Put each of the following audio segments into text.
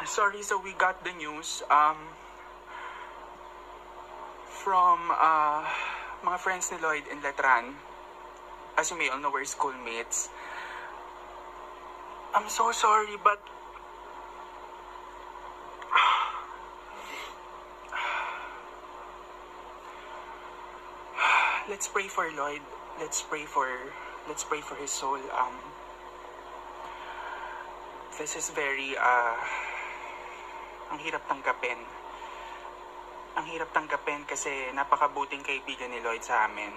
Sorry, so we got the news from mga friends ni Lloyd in Letran. As you may all know, we're schoolmates. I'm so sorry, but let's pray for Lloyd. Let's pray for his soul. This is very ang hirap tanggapin. Ang hirap tanggapin kasi napakabuting kaibigan ni Lloyd sa amin.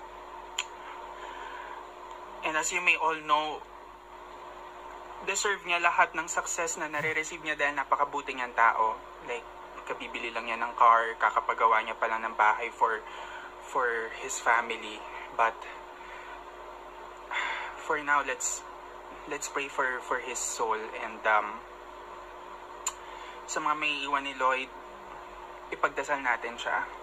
And as you may all know, deserve niya lahat ng success na nare-receive niya dahil napakabuti niyang tao. Like, kabibili lang niya ng car, kakapagawa niya pa lang ng bahay for his family. But for now, let's pray for his soul. And sa mga may iwan ni Lloyd, ipagdasal natin siya.